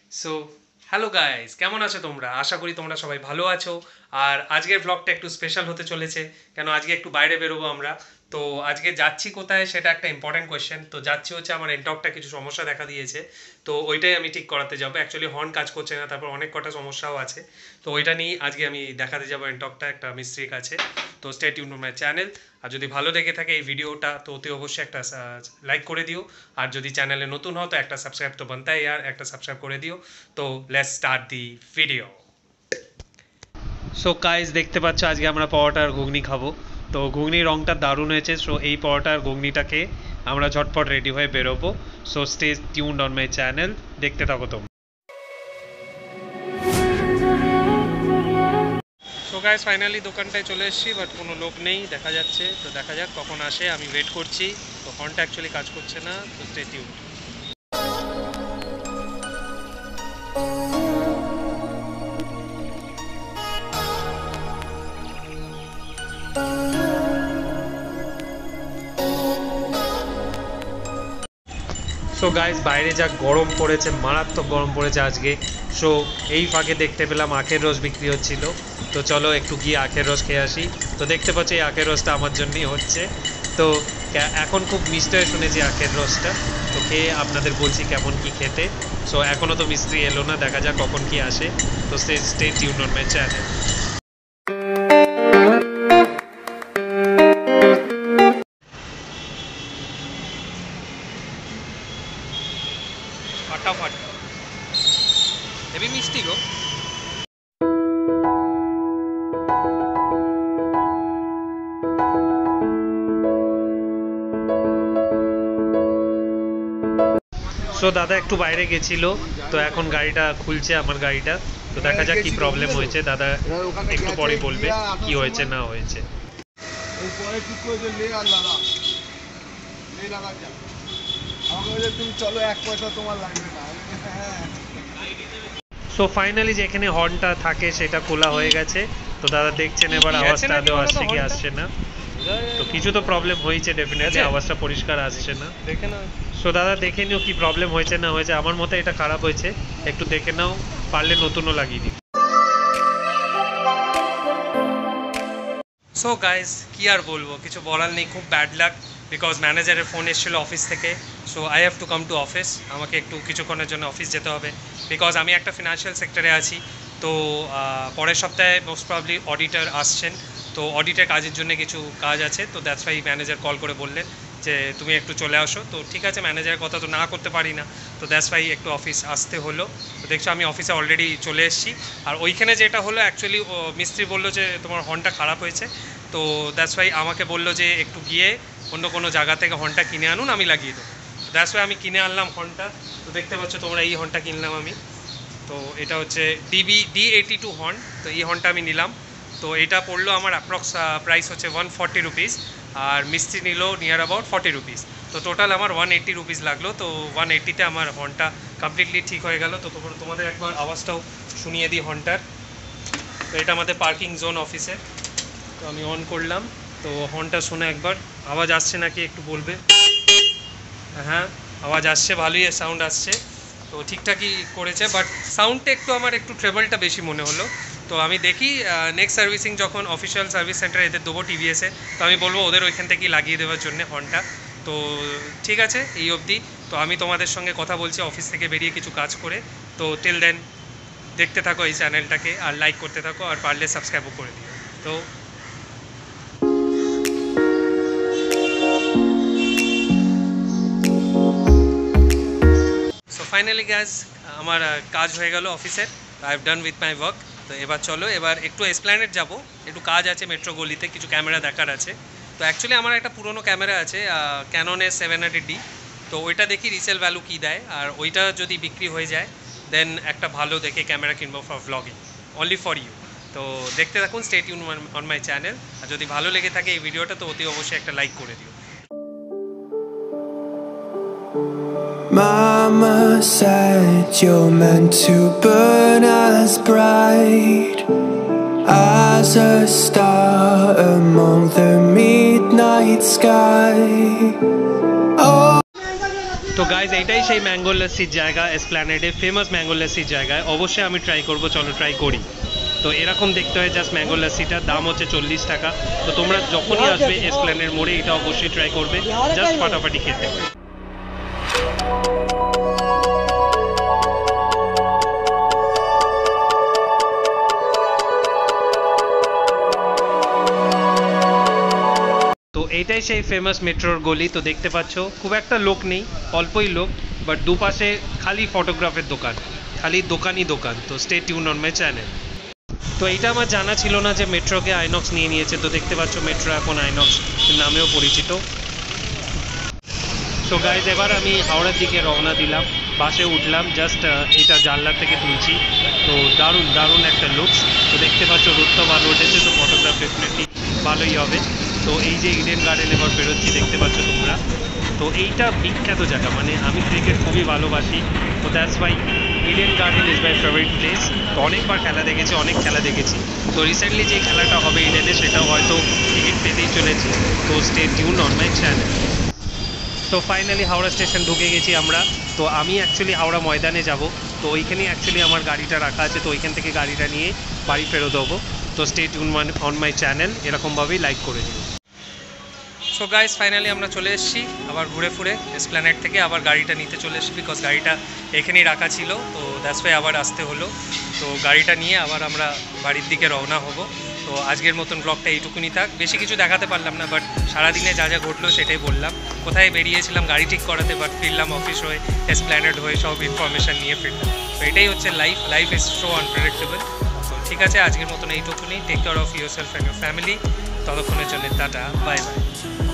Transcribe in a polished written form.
So hello guys, কেমন আছো তোমরা? আশা করি তোমরা সবাই ভালো আছো। আর আজকের ব্লগটা একটু স্পেশাল হতে চলেছে, কেন আজকে একটু বাইরে বেরোবো আমরা। তো আজকে যাচ্ছি কোথায় সেটা একটা ইম্পর্টেন্ট কোয়েশ্চেন। তো যাচ্ছি হচ্ছে আমার এনটকটা কিছু সমস্যা দেখা দিয়েছে, তো ওইটাই আমি ঠিক করাতে যাবো। অ্যাকচুয়ালি হর্ন কাজ করছে না, তারপর অনেক কটা সমস্যাও আছে। তো ওইটা নিয়ে আজকে আমি দেখাতে যাবো এনটকটা একটা মিস্ত্রির কাছে। তো stay tune to my channel. আর যদি ভালো লেগে থাকে এই ভিডিওটা তো অতি অবশ্যই একটা লাইক করে দিও। আর যদি চ্যানেলে নতুন হও তো একটা সাবস্ক্রাইব তো বানতাই, আর একটা সাবস্ক্রাইব করে দিও। তো let's start the video. So guys, দেখতে পাচ্ছ আজকে আমরা পরোটা আর ঘুগনি খাবো। তো ঘুগনির রঙটা দারুণ হয়েছে। সো এই পরোটা আর ঘুগনিটাকে আমরা ঝটপট রেডি হয়ে বেরোবো। So stay tuned on my channel, দেখতে থাকো তোমরা। সো গাইস, ফাইনালি দোকানটায় চলে এসেছি, বাট কোনো লোক নেই দেখা যাচ্ছে। তো দেখা যাক কখন আসে, আমি ওয়েট করছি। তো হর্নটা অ্যাকচুয়ালি কাজ করছে না, তো স্টে টিউনড। সো গাইস, বাইরে যা গরম পড়েছে, মারাত্মক গরম পড়েছে আজকে। সো এই ফাঁকে দেখতে পেলাম আখের রস বিক্রি হচ্ছিল। তো চলো একটু গিয়ে আখের রস খেয়ে আসি। তো দেখতে পাচ্ছি এই আখের রসটা আমার জন্যই হচ্ছে। তো এখন খুব মিষ্টি হয়ে শুনেছি আখের রসটা। তো খেয়ে আপনাদের বলছি কেমন কি খেতে। সো এখনও তো মিস্ত্রি এলো না, দেখা যাক কখন কি আসে। তো stay tune on my channel. ফাটাফাট, হেভি মিষ্টি গো। সো দাদা একটু বাইরে গেছিল, তো এখন গাড়িটা খুলছে, আমার গাড়িটা। তো দেখা যাক কি প্রবলেম হয়েছে, দাদা একটু পরে বলবে কি হয়েছে না হয়েছে। সো ফাইনালি যেখানে হর্নটা থাকে সেটা খোলা হয়ে গেছে। তো দাদা দেখছেন এবার আওয়াজটা আদৌ আসছে কি আসছে না। তো কিছু তো প্রবলেম হয়েছে ডেফিনেটলি, আওয়াজটা পরিষ্কার আসছে না। সো দাদা দেখে নিও কি প্রবলেম হয়েছে না হয়েছে। আমার মতে এটা খারাপ হয়েছে, একটু দেখে নাও, পারলে নতুনও লাগিয়ে দিই। সো গাইজ, কি আর বলবো, কিছু বলার নেই, খুব ব্যাড লাক। বিকজ ম্যানেজারের ফোন এসেছিলো অফিস থেকে। So I have to come to office, আমাকে একটু কিছুক্ষণের জন্য অফিস যেতে হবে। বিকজ আমি একটা ফিনান্সিয়াল সেক্টরে আছি। তো পরের সপ্তাহে মোস্ট প্রবলি অডিটার আসছেন। তো অডিটের কাজের জন্য কিছু কাজ আছে। তো দ্যাটস ওয়াই ম্যানেজার কল করে বললেন যে তুমি একটু চলে আসো। তো ঠিক আছে, ম্যানেজারের কথা তো না করতে পারি না। তো দ্যাটস ওয়াই একটু অফিস আসতে হলো। তো দেখছো আমি অফিসে অলরেডি চলে এসেছি। আর ওইখানে যেটা হলো, অ্যাকচুয়ালি মিস্ত্রি বললো যে তোমার হর্নটা খারাপ হয়েছে। তো দ্যাটস ওয়াই আমাকে বললো যে একটু গিয়ে অন্য কোনো জায়গা থেকে হর্নটা কিনে আনুন, আমি লাগিয়ে দেবো। দ্যাটস ওয়াই আমি কিনে আনলাম হর্নটা। তো দেখতে পাচ্ছ তোমরা, এই হর্নটা কিনলাম আমি। তো এটা হচ্ছে D82 হর্ন। তো এই হর্নটা আমি নিলাম। তো এটা পড়লো আমার অ্যাপ্রক্স প্রাইস হচ্ছে 140 রুপিস। আর মিস্ত্রি নিল নিয়ার অ্যাবাউট 40 রুপিস। তো টোটাল আমার 180 রুপিস লাগলো। তো 180-তে আমার হর্নটা কমপ্লিটলি ঠিক হয়ে গেল। তো তোমাদের একবার আওয়াজটাও শুনিয়ে দিই হর্নটার। তো এটা আমাদের পার্কিং জোন অফিসের। তো আমি অন করলাম। তো হর্নটা শুনে একবার আওয়াজ আসছে নাকি একটু বলবে। হ্যাঁ, আওয়াজ আসছে, ভালোই সাউন্ড আসছে। তো ঠিকঠাকই করেছে, বাট সাউন্ডটা একটু আমার একটু ট্রেবলটা বেশি মনে হলো। তো আমি দেখি নেক্সট সার্ভিসিং যখন অফিসিয়াল সার্ভিস সেন্টারে এদের দেবো টিভিএসে, তো আমি বলবো ওদের ওইখান থেকেই লাগিয়ে দেওয়ার জন্য হর্নটা। তো ঠিক আছে, এই অবধি। তো আমি তোমাদের সঙ্গে কথা বলছি অফিস থেকে বেরিয়ে কিছু কাজ করে। তো টিল দেন দেখতে থাকো এই চ্যানেলটাকে, আর লাইক করতে থাকো, আর পারলে সাবস্ক্রাইবও করে দিও। তো সো ফাইনালি গ্যাস, আমার কাজ হয়ে গেল অফিসের। I have done with my work. তো এবার চলো, এবার একটু এসপ্ল্যানেড যাবো। একটু কাজ আছে মেট্রো গলিতে, কিছু ক্যামেরা দেখার আছে। তো অ্যাকচুয়ালি আমার একটা পুরনো ক্যামেরা আছে, ক্যাননের 700D। তো ওইটা দেখি রিসেল ভ্যালু কী দেয়, আর ওইটা যদি বিক্রি হয়ে যায় দেন একটা ভালো দেখে ক্যামেরা কিনবো for vlogging, only for you. তো দেখতে থাকুন, stay tune on my channel. আর যদি ভালো লেগে থাকে এই ভিডিওটা তো অতি অবশ্যই একটা লাইক করে দিও। Mama said you're meant to burn as bright as a star among the midnight sky. Oh. তো গাইজ এইটাই সেই ম্যাঙ্গো লস্যির জায়গা, এসপ্ল্যানেডে ফেমাস ম্যাঙ্গো লস্যির জায়গায়। অবশ্যই আমি ট্রাই করব, চলো ট্রাই করি। তো এরকম দেখতে হয় জাস্ট ম্যাঙ্গো লস্যিটার দাম হচ্ছে 40 টাকা। তো তোমরা যখনই আসবে এসপ্ল্যানেড মোড়ে এটা অবশ্যই ট্রাই করবে, জাস্ট ফাটাফাটি খেতে। তো এইটাই সেই ফেমাস মেট্রোর গলি। তো দেখতে পাচ্ছ খুব একটা লোক নেই, অল্পই লোক, বাট দুপাশে খালি ফটোগ্রাফের দোকান, খালি দোকানই দোকান। তো stay tune on my channel. তো এইটা আমার জানা ছিল না যে মেট্রোকে আইনক্স নিয়ে নিয়েছে। তো দেখতে পাচ্ছ মেট্রো এখন আইনক্স নামেও পরিচিত। সো গাইজ এবার আমি হাওড়ার দিকে রওনা দিলাম, বাসে উঠলাম, জাস্ট এইটা জানলার থেকে তুলছি। তো দারুণ দারুণ একটা লুকস। তো দেখতে পাচ্ছ রোদটা ভালো উঠেছে, তো ফটোগ্রাফ ডেফিনেটলি ভালোই হবে। তো এই যে ইডেন গার্ডেন এবার বেরোচ্ছি, দেখতে পাচ্ছ তোমরা। তো এইটা বিখ্যাত জায়গা, মানে আমি ক্রিকেট খুবই ভালোবাসি। তো that's why Eden garden is my favourite place. তো অনেকবার খেলা দেখেছি, অনেক খেলা দেখেছি। তো রিসেন্টলি যে খেলাটা হবে ইডেনে, সেটাও হয়তো টিকিট পেতেই চলেছি। তো stay tune on my channel. তো ফাইনালি হাওড়া স্টেশন ঢুকে গেছি আমরা। তো আমি অ্যাকচুয়ালি হাওড়া ময়দানে যাব। তো ওইখানেই অ্যাকচুয়ালি আমার গাড়িটা রাখা আছে। তো ওইখান থেকে গাড়িটা নিয়ে বাড়ি ফেরত দেবো। তো stay tune on my channel, এরকমভাবেই লাইক করে দিও। সো গাইস ফাইনালি আমরা চলে এসেছি আবার ঘুরে ফুরে এসপ্ল্যানেড থেকে। আবার গাড়িটা নিতে চলে এসেছি, বিকজ গাড়িটা এখানেই রাখা ছিল। তো দ্যাটস ওয়াই আবার আসতে হলো। তো গাড়িটা নিয়ে আবার আমরা বাড়ির দিকে রওনা হব। তো আজকের মতন ব্লগটা এইটুকুনি থাক, বেশি কিছু দেখাতে পারলাম না, বাট সারাদিনে যা যা ঘটলো সেটাই বললাম। কোথায় বেরিয়েছিলাম গাড়ি ঠিক করাতে, বাট ফিরলাম অফিস হয়ে, এসপ্ল্যানেড হয়ে, সব ইনফরমেশান নিয়ে ফিরলাম। তো এটাই হচ্ছে life, life is so unpredictable. তো ঠিক আছে, আজকের মতন এইটুকুনি। Take care of your self and your family. ততক্ষণের জন্য টাটা, বাই বাই।